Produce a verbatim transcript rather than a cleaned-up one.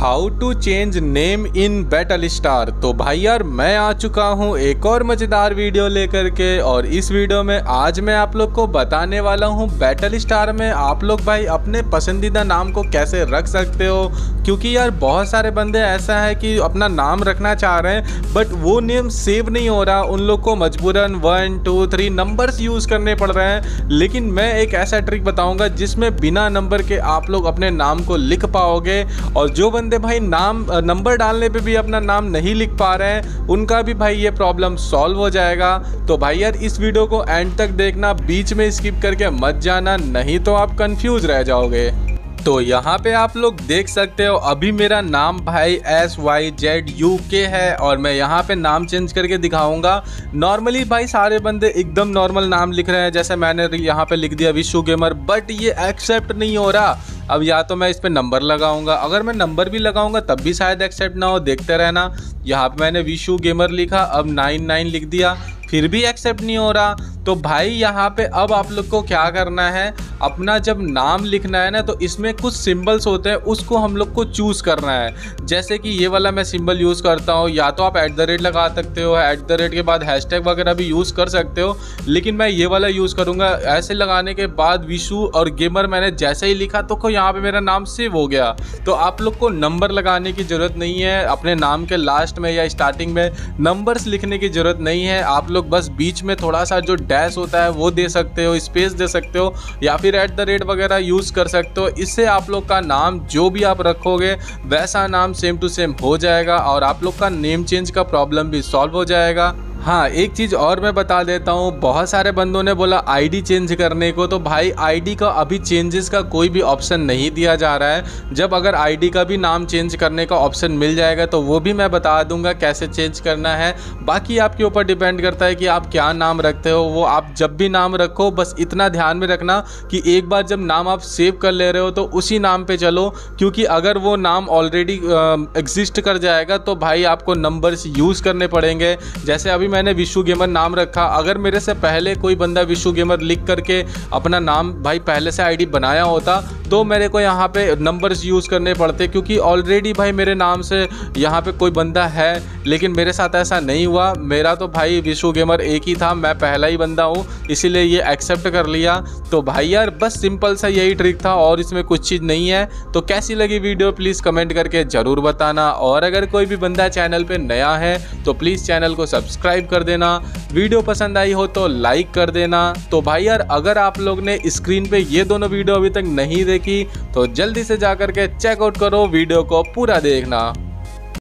How to change name in battle star. तो भाई यार मैं आ चुका हूँ एक और मज़ेदार वीडियो लेकर के, और इस वीडियो में आज मैं आप लोग को बताने वाला हूँ बैटल स्टार में आप लोग भाई अपने पसंदीदा नाम को कैसे रख सकते हो। क्योंकि यार बहुत सारे बंदे ऐसा है कि अपना नाम रखना चाह रहे हैं बट वो नेम सेव नहीं हो रहा, उन लोग को मजबूरन one two three numbers use करने पड़ रहे हैं। लेकिन मैं एक ऐसा ट्रिक बताऊँगा जिसमें बिना नंबर के आप लोग अपने नाम को लिख पाओगे, और जो बंदे भाई नाम नंबर डालने पे भी अपना नाम नहीं लिख पा रहे हैं उनका भी भाई ये प्रॉब्लम सॉल्व हो जाएगा। तो भाई यार इस वीडियो को एंड तक देखना, बीच में स्किप करके मत जाना, नहीं तो आप कंफ्यूज रह जाओगे। तो यहाँ पे आप लोग देख सकते हो अभी मेरा नाम भाई एस वाई जेड यू के है, और मैं यहाँ पे नाम चेंज करके दिखाऊंगा। नॉर्मली भाई सारे बंदे एकदम नॉर्मल नाम लिख रहे हैं, जैसे मैंने यहाँ पे लिख दिया विशु गेमर, बट ये एक्सेप्ट नहीं हो रहा। अब या तो मैं इस पे नंबर लगाऊंगा, अगर मैं नंबर भी लगाऊंगा तब भी शायद एक्सेप्ट ना हो, देखते रहना। यहाँ पे मैंने विशु गेमर लिखा, अब नाइन नाइन लिख दिया, फिर भी एक्सेप्ट नहीं हो रहा। तो भाई यहाँ पे अब आप लोग को क्या करना है, अपना जब नाम लिखना है ना तो इसमें कुछ सिंबल्स होते हैं, उसको हम लोग को चूज़ करना है। जैसे कि ये वाला मैं सिंबल यूज़ करता हूँ, या तो आप एट द रेट लगा सकते हो, एट द रेट के बाद हैशटैग वगैरह भी यूज़ कर सकते हो, लेकिन मैं ये वाला यूज़ करूँगा। ऐसे लगाने के बाद विशु और गेमर मैंने जैसे ही लिखा तो यहाँ पे मेरा नाम सेव हो गया। तो आप लोग को नंबर लगाने की ज़रूरत नहीं है, अपने नाम के लास्ट में या स्टार्टिंग में नंबर्स लिखने की ज़रूरत नहीं है। आप लोग बस बीच में थोड़ा सा जो डैश होता है वो दे सकते हो, स्पेस दे सकते हो, या फिर एट द रेट वगैरह यूज़ कर सकते हो। इससे आप लोग का नाम जो भी आप रखोगे वैसा नाम सेम टू सेम हो जाएगा, और आप लोग का नेम चेंज का प्रॉब्लम भी सॉल्व हो जाएगा। हाँ, एक चीज़ और मैं बता देता हूँ, बहुत सारे बंदों ने बोला आईडी चेंज करने को, तो भाई आईडी का अभी चेंजेस का कोई भी ऑप्शन नहीं दिया जा रहा है। जब अगर आईडी का भी नाम चेंज करने का ऑप्शन मिल जाएगा तो वो भी मैं बता दूंगा कैसे चेंज करना है। बाकी आपके ऊपर डिपेंड करता है कि आप क्या नाम रखते हो। वो आप जब भी नाम रखो बस इतना ध्यान में रखना कि एक बार जब नाम आप सेव कर ले रहे हो तो उसी नाम पर चलो, क्योंकि अगर वो नाम ऑलरेडी एग्जिस्ट कर जाएगा तो भाई आपको नंबर्स यूज़ करने पड़ेंगे। जैसे अभी मैंने विशु गेमर नाम रखा, अगर मेरे से पहले कोई बंदा विशु गेमर लिख करके अपना नाम भाई पहले से आईडी बनाया होता तो मेरे को यहाँ पे नंबर्स यूज़ करने पड़ते, क्योंकि ऑलरेडी भाई मेरे नाम से यहाँ पे कोई बंदा है। लेकिन मेरे साथ ऐसा नहीं हुआ, मेरा तो भाई विशु गेमर एक ही था, मैं पहला ही बंदा हूँ, इसीलिए ये एक्सेप्ट कर लिया। तो भाई यार बस सिंपल सा यही ट्रिक था और इसमें कुछ चीज़ नहीं है। तो कैसी लगी वीडियो प्लीज़ कमेंट करके ज़रूर बताना, और अगर कोई भी बंदा चैनल पर नया है तो प्लीज़ चैनल को सब्सक्राइब कर देना। वीडियो पसंद आई हो तो लाइक कर देना। तो भाई यार अगर आप लोग ने स्क्रीन पे ये दोनों वीडियो अभी तक नहीं देखी तो जल्दी से जाकर के चेकआउट करो, वीडियो को पूरा देखना।